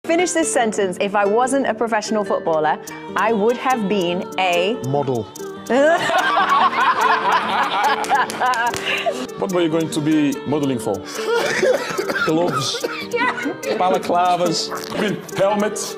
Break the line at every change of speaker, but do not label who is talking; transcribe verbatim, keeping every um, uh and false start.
Finish this sentence. If I wasn't a professional footballer, I would have been a...
model.
What were you going to be modeling for? Gloves, balaclavas, I mean, helmets.